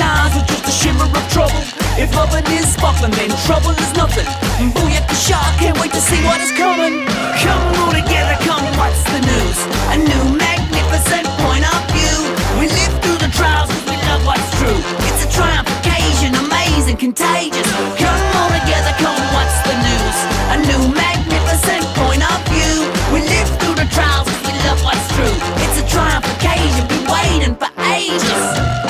eyes are just a shimmer of trouble. If loving is sparkling, then trouble is nothing. Booyaka shark, can't wait to see what is coming. Come all together, come what's the news? A new magnificent point of view. We live through the trials cause we love what's true. It's a triumph occasion, amazing, contagious. Come all together, come what's the news? A new magnificent point of view. We live through the trials cause we love what's true. It's a triumph occasion, been waiting for ages.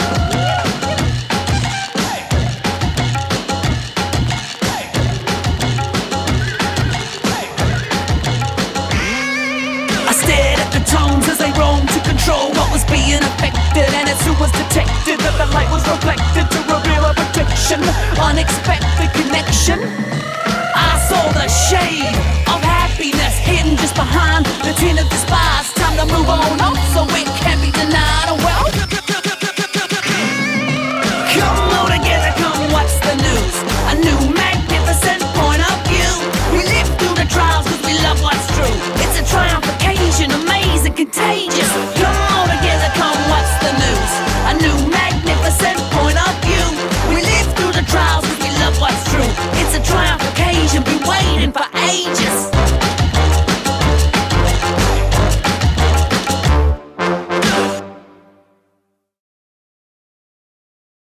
Tones as they roam to control what was being affected, and as soon was detected that the light was reflected to reveal a protection, unexpected connection. I saw the shade of happiness hidden just behind the tin of despise. Time to move on up so it can't be denied. Oh well, come all together, come what's the news? A new magnificent point of view. We live through the trials cause we love what's true. It's a triumph occasion, amazing, contagious.